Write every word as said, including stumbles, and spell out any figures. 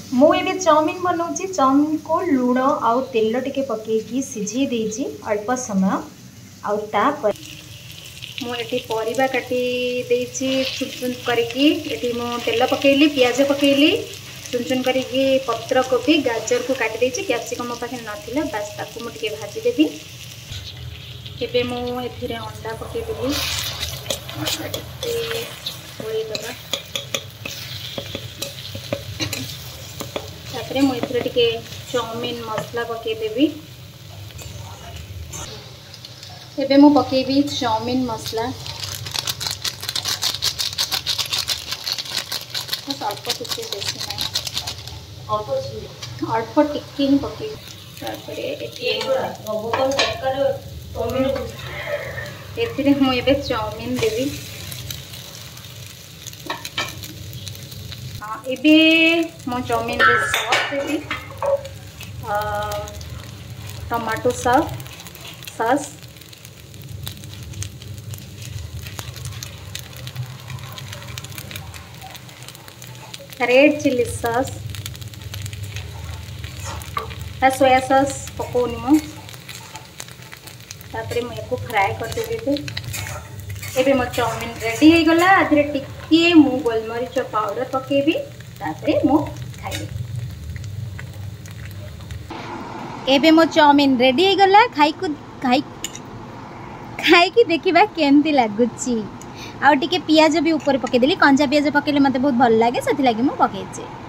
मु ए चाउमिन बनाऊँगी। चाउमिन को लुण आउ तेल टिके पकईकी सिझे देइछि अल्प समय। आउ तापर मुझे परिबा काटी देइछि चुन चुन करिकी। एटी मु तेल पकेइली, पियाज पकेइली, चुन चुन करिकी पत्र कोबी गाजर को काटी देइछि। कैप्सिकम मो पाखे नथिला, बस ताकू मु टिके भाजी देबी। एबे मु एथिरे अंडा पकेइ देबी। अंडा टिके होई दबा। तापरे मु एथिरे टिके चाउमिन मसला पकेइ देबी। एबे मु पकेइबी चाउमिन मसला। बस अल्प टिके, बेसी नहीं, अल्प टिके ही पकेइ। तापरे एथिरे मु एबे चाउमिन देबी। हाँ, एबे मो चाउमिन रे सॉस देबी। Tomato sauce sauce red chilli sauce, soya sauce पकोनी मु। तापरे मु एको फ्राई कर देबी। एबे मो चाउमिन रेडी हो गला। आधरे टिके मु गोलमरीच पाउडर पकेबी। तापरे मु खाइबी। एबे मो चाउमिन रेडी हो गला। खाई को खाई खाई की देखिबा केमती लागुची। आ टिके पियाज भी ऊपर पके देली। कंचा पियाज पकेले मते बहुत भल लागे, सेति लागे मु पकेइछि।